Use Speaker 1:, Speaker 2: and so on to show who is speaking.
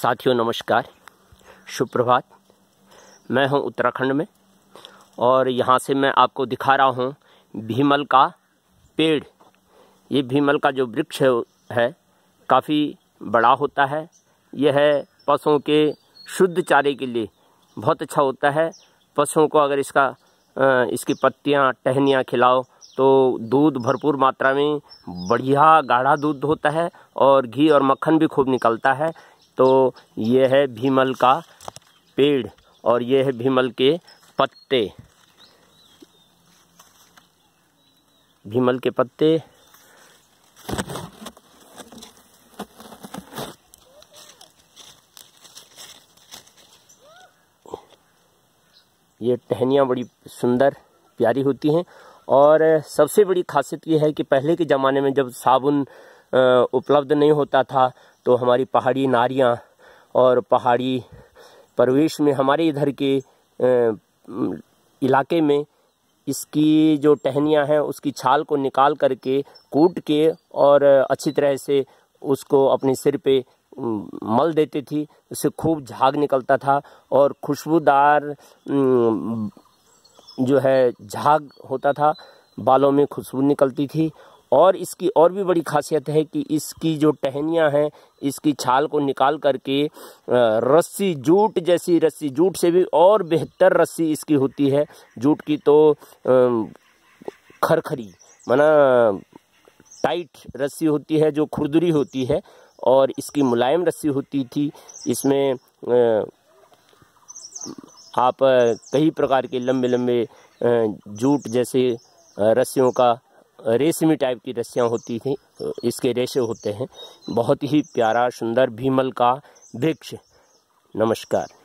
Speaker 1: साथियों नमस्कार, शुभ प्रभात। मैं हूं उत्तराखंड में और यहां से मैं आपको दिखा रहा हूं भीमल का पेड़। ये भीमल का जो वृक्ष है काफ़ी बड़ा होता है। यह पशुओं के शुद्ध चारे के लिए बहुत अच्छा होता है। पशुओं को अगर इसकी पत्तियां टहनियाँ खिलाओ तो दूध भरपूर मात्रा में बढ़िया गाढ़ा दूध होता है और घी और मक्खन भी खूब निकलता है। तो यह है भीमल का पेड़ और यह है भीमल के पत्ते। भीमल के पत्ते ये टहनियाँ बड़ी सुंदर प्यारी होती हैं। और सबसे बड़ी खासियत ये है कि पहले के ज़माने में जब साबुन उपलब्ध नहीं होता था तो हमारी पहाड़ी नारियाँ और पहाड़ी परिवेश में हमारे इधर के इलाके में इसकी जो टहनियाँ हैं उसकी छाल को निकाल करके कूट के और अच्छी तरह से उसको अपने सिर पे मल देती थी। उससे खूब झाग निकलता था और खुशबूदार जो है झाग होता था, बालों में खुशबू निकलती थी। और इसकी और भी बड़ी खासियत है कि इसकी जो टहनियाँ हैं इसकी छाल को निकाल करके रस्सी, जूट जैसी रस्सी, जूट से भी और बेहतर रस्सी इसकी होती है। जूट की तो खरखरी माना टाइट रस्सी होती है जो खुरदुरी होती है और इसकी मुलायम रस्सी होती थी। इसमें आप कई प्रकार के लंबे लंबे जूट जैसे रस्सियों का रेशमी टाइप की रस्सियाँ होती थी, इसके रेशे होते हैं। बहुत ही प्यारा सुंदर भीमल का वृक्ष। नमस्कार।